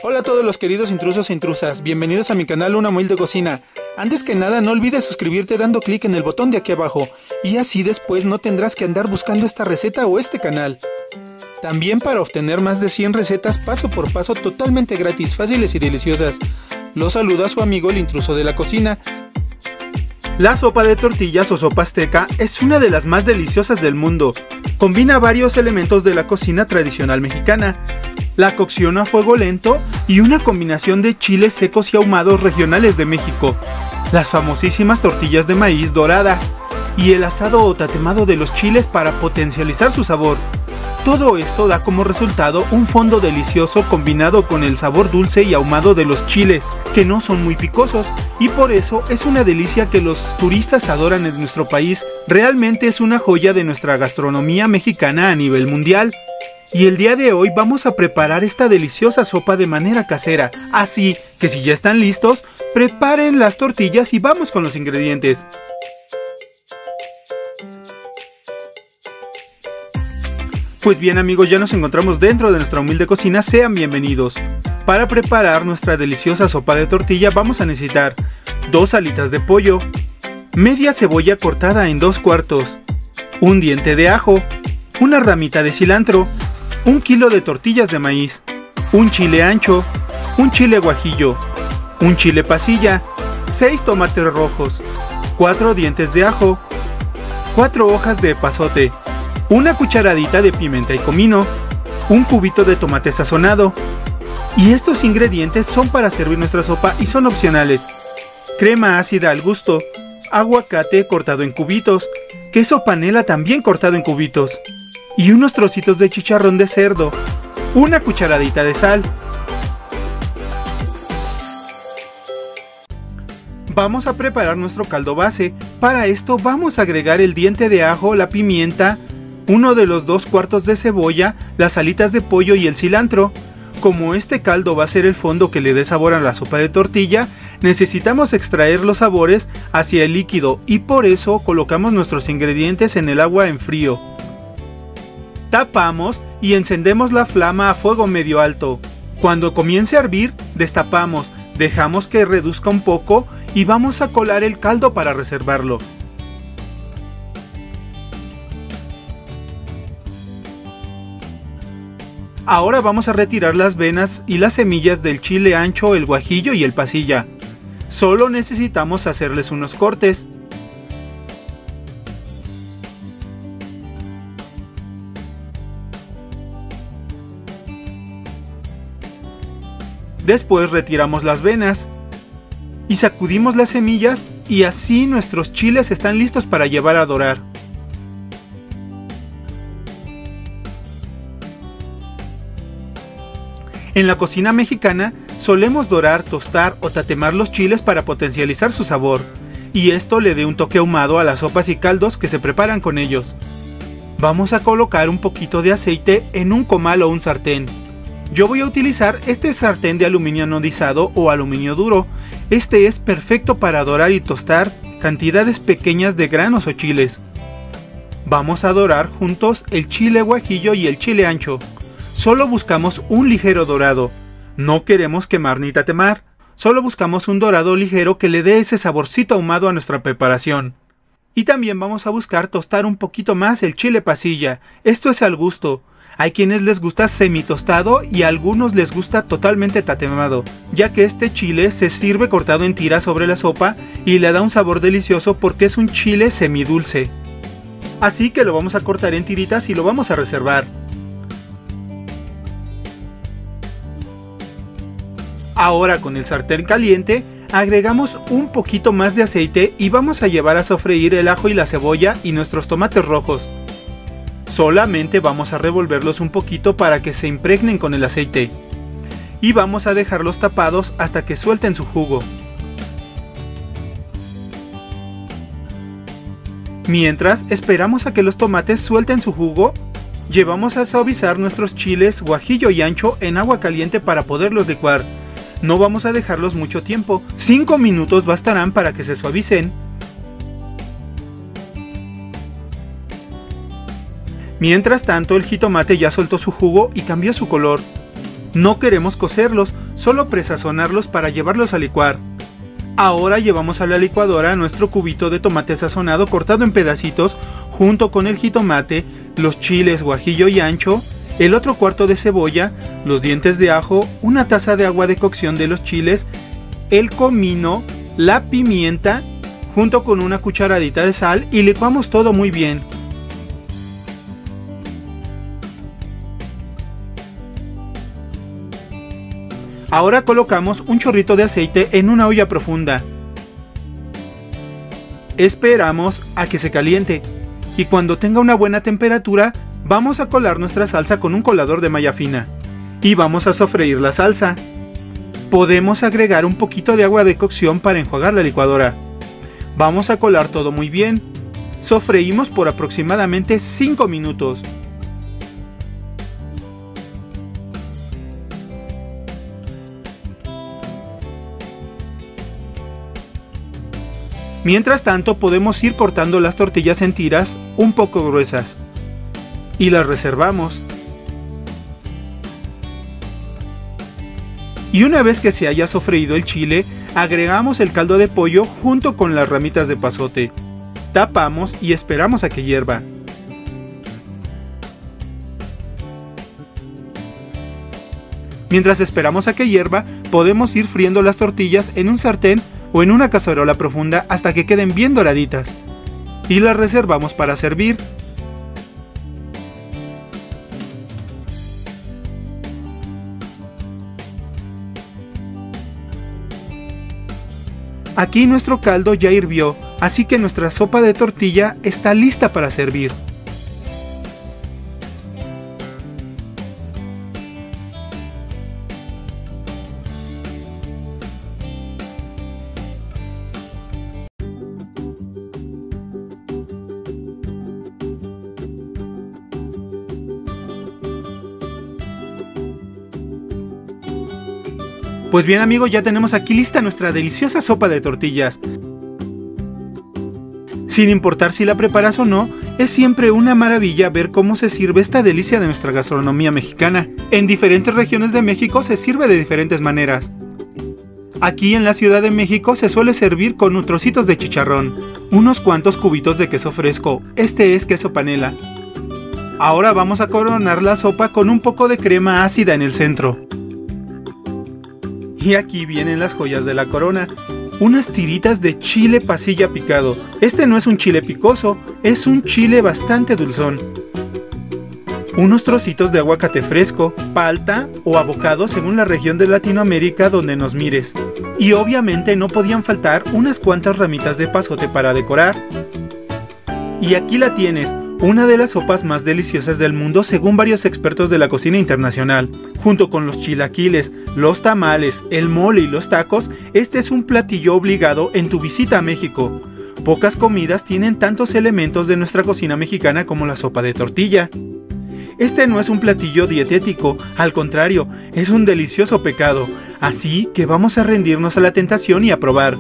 Hola a todos los queridos intrusos e intrusas, bienvenidos a mi canal Una Humilde Cocina. Antes que nada, no olvides suscribirte dando clic en el botón de aquí abajo, y así después no tendrás que andar buscando esta receta o este canal. También para obtener más de 100 recetas paso por paso totalmente gratis, fáciles y deliciosas. Los saluda su amigo el intruso de la cocina. La sopa de tortillas o sopa azteca es una de las más deliciosas del mundo. Combina varios elementos de la cocina tradicional mexicana. La cocción a fuego lento y una combinación de chiles secos y ahumados regionales de México, las famosísimas tortillas de maíz doradas y el asado o tatemado de los chiles para potencializar su sabor. Todo esto da como resultado un fondo delicioso combinado con el sabor dulce y ahumado de los chiles, que no son muy picosos, y por eso es una delicia que los turistas adoran en nuestro país. Realmente es una joya de nuestra gastronomía mexicana a nivel mundial. Y el día de hoy vamos a preparar esta deliciosa sopa de manera casera, así que si ya están listos, preparen las tortillas y vamos con los ingredientes. Pues bien amigos, ya nos encontramos dentro de nuestra humilde cocina, sean bienvenidos. Para preparar nuestra deliciosa sopa de tortilla vamos a necesitar 2 alitas de pollo, media cebolla cortada en 2/4, un diente de ajo, una ramita de cilantro, 1 kilo de tortillas de maíz, un chile ancho, un chile guajillo, un chile pasilla, 6 tomates rojos, 4 dientes de ajo, 4 hojas de epazote, una cucharadita de pimienta y comino, un cubito de tomate sazonado. Y estos ingredientes son para servir nuestra sopa y son opcionales. Crema ácida al gusto, aguacate cortado en cubitos, queso panela también cortado en cubitos, y unos trocitos de chicharrón de cerdo, una cucharadita de sal. Vamos a preparar nuestro caldo base. Para esto vamos a agregar el diente de ajo, la pimienta, uno de los 2/4 de cebolla, las alitas de pollo y el cilantro. Como este caldo va a ser el fondo que le dé sabor a la sopa de tortilla, necesitamos extraer los sabores hacia el líquido y por eso colocamos nuestros ingredientes en el agua en frío. Tapamos y encendemos la flama a fuego medio alto. Cuando comience a hervir, destapamos, dejamos que reduzca un poco y vamos a colar el caldo para reservarlo. Ahora vamos a retirar las venas y las semillas del chile ancho, el guajillo y el pasilla. Solo necesitamos hacerles unos cortes. Después retiramos las venas y sacudimos las semillas y así nuestros chiles están listos para llevar a dorar. En la cocina mexicana solemos dorar, tostar o tatemar los chiles para potencializar su sabor, y esto le dé un toque ahumado a las sopas y caldos que se preparan con ellos. Vamos a colocar un poquito de aceite en un comal o un sartén. Yo voy a utilizar este sartén de aluminio anodizado o aluminio duro. Este es perfecto para dorar y tostar cantidades pequeñas de granos o chiles. Vamos a dorar juntos el chile guajillo y el chile ancho. Solo buscamos un ligero dorado. No queremos quemar ni tatemar. Solo buscamos un dorado ligero que le dé ese saborcito ahumado a nuestra preparación. Y también vamos a buscar tostar un poquito más el chile pasilla. Esto es al gusto. Hay quienes les gusta semi tostado y a algunos les gusta totalmente tatemado, ya que este chile se sirve cortado en tiras sobre la sopa y le da un sabor delicioso porque es un chile semidulce. Así que lo vamos a cortar en tiritas y lo vamos a reservar. Ahora con el sartén caliente, agregamos un poquito más de aceite y vamos a llevar a sofreír el ajo y la cebolla y nuestros tomates rojos. Solamente vamos a revolverlos un poquito para que se impregnen con el aceite. Y vamos a dejarlos tapados hasta que suelten su jugo. Mientras esperamos a que los tomates suelten su jugo, llevamos a suavizar nuestros chiles guajillo y ancho en agua caliente para poderlos licuar. No vamos a dejarlos mucho tiempo, 5 minutos bastarán para que se suavicen. Mientras tanto, el jitomate ya soltó su jugo y cambió su color. No queremos cocerlos, solo presazonarlos para llevarlos a licuar. Ahora llevamos a la licuadora nuestro cubito de tomate sazonado cortado en pedacitos, junto con el jitomate, los chiles guajillo y ancho, el otro cuarto de cebolla, los dientes de ajo, una taza de agua de cocción de los chiles, el comino, la pimienta, junto con una cucharadita de sal, y licuamos todo muy bien. Ahora colocamos un chorrito de aceite en una olla profunda. Esperamos a que se caliente y cuando tenga una buena temperatura vamos a colar nuestra salsa con un colador de malla fina y vamos a sofreír la salsa. Podemos agregar un poquito de agua de cocción para enjuagar la licuadora. Vamos a colar todo muy bien. Sofreímos por aproximadamente 5 minutos. Mientras tanto podemos ir cortando las tortillas en tiras un poco gruesas y las reservamos. Y una vez que se haya sofreído el chile, agregamos el caldo de pollo junto con las ramitas de pasote. Tapamos y esperamos a que hierva. Mientras esperamos a que hierva, podemos ir friendo las tortillas en un sartén o en una cacerola profunda hasta que queden bien doraditas. Y las reservamos para servir. Aquí nuestro caldo ya hirvió, así que nuestra sopa de tortilla está lista para servir. Pues bien amigos, ya tenemos aquí lista nuestra deliciosa sopa de tortillas. Sin importar si la preparas o no, es siempre una maravilla ver cómo se sirve esta delicia de nuestra gastronomía mexicana. En diferentes regiones de México se sirve de diferentes maneras. Aquí en la Ciudad de México se suele servir con trocitos de chicharrón, unos cuantos cubitos de queso fresco, este es queso panela. Ahora vamos a coronar la sopa con un poco de crema ácida en el centro. Y aquí vienen las joyas de la corona, unas tiritas de chile pasilla picado. Este no es un chile picoso, es un chile bastante dulzón. Unos trocitos de aguacate fresco, palta o avocado según la región de Latinoamérica donde nos mires. Y obviamente no podían faltar unas cuantas ramitas de pasote para decorar. Y aquí la tienes, una de las sopas más deliciosas del mundo según varios expertos de la cocina internacional. Junto con los chilaquiles, los tamales, el mole y los tacos, este es un platillo obligado en tu visita a México. Pocas comidas tienen tantos elementos de nuestra cocina mexicana como la sopa de tortilla. Este no es un platillo dietético, al contrario, es un delicioso pecado, así que vamos a rendirnos a la tentación y a probar.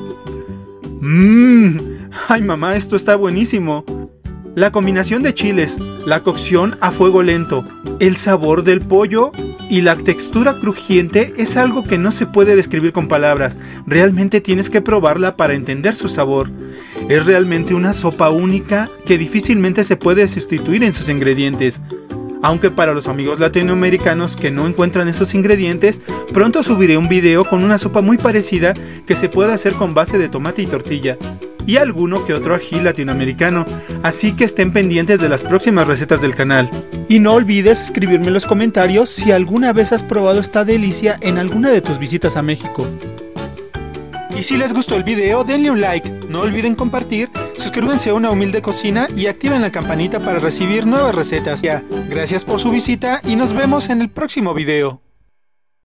¡Ay mamá, esto está buenísimo! La combinación de chiles, la cocción a fuego lento, el sabor del pollo y la textura crujiente es algo que no se puede describir con palabras. Realmente tienes que probarla para entender su sabor. Es realmente una sopa única que difícilmente se puede sustituir en sus ingredientes. Aunque para los amigos latinoamericanos que no encuentran esos ingredientes, pronto subiré un video con una sopa muy parecida que se puede hacer con base de tomate y tortilla. Y alguno que otro ají latinoamericano, así que estén pendientes de las próximas recetas del canal. Y no olvides escribirme en los comentarios si alguna vez has probado esta delicia en alguna de tus visitas a México. Y si les gustó el video, denle un like, no olviden compartir, suscríbanse a Una Humilde Cocina y activen la campanita para recibir nuevas recetas. Gracias por su visita y nos vemos en el próximo video.